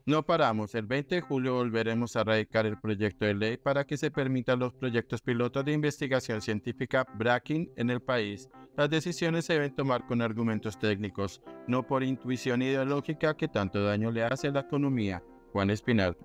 No paramos, el 20 de julio volveremos a radicar el proyecto de ley para que se permitan los proyectos pilotos de investigación científica Bracking en el país. Las decisiones se deben tomar con argumentos técnicos, no por intuición ideológica que tanto daño le hace a la economía. Juan Espinal.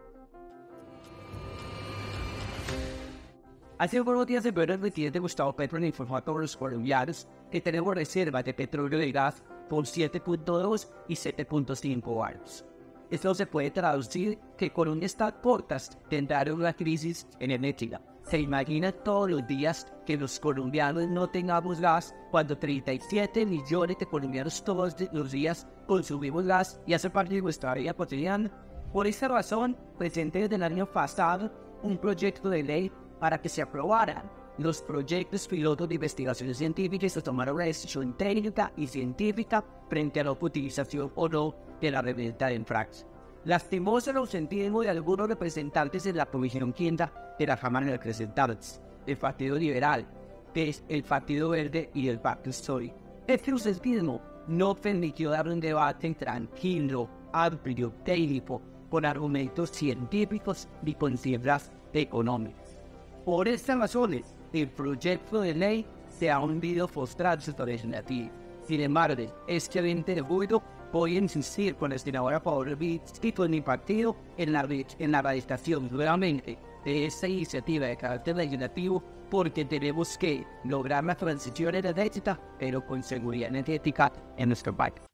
Hace algunos días el primer presidente Gustavo Petro le informó a todos los colombianos que tenemos reservas de petróleo y gas por 7.2 y 7.5 años. Esto se puede traducir que Colombia está a puertas de entrar en una crisis energética. ¿Se imagina todos los días que los colombianos no tengamos gas cuando 37 millones de colombianos todos los días consumimos gas y hace parte de nuestra vida cotidiana? Por esta razón, presenté desde el año pasado un proyecto de ley para que se aprobaran los proyectos pilotos de investigación científica y se tomara una decisión técnica y científica frente a la utilización o no de la herramienta de Frax. Lastimoso el ausentismo de algunos representantes en la Comisión Quinta de la Cámara de Representantes, del Partido Liberal, del Partido Verde y del Partido Histórico. Este ausentismo no permitió dar un debate tranquilo, amplio, técnico, con argumentos científicos y con cifras económicas. Por estas razones, el proyecto de ley se ha hundido frustrarse legislativo. Sin embargo, este 20 de julio voy a insistir con la senadora Paola Vizquito y con mi partido en la radicación nuevamente de esta iniciativa de carácter legislativo, porque tenemos que lograr la transición energética, pero con seguridad energética en nuestro país.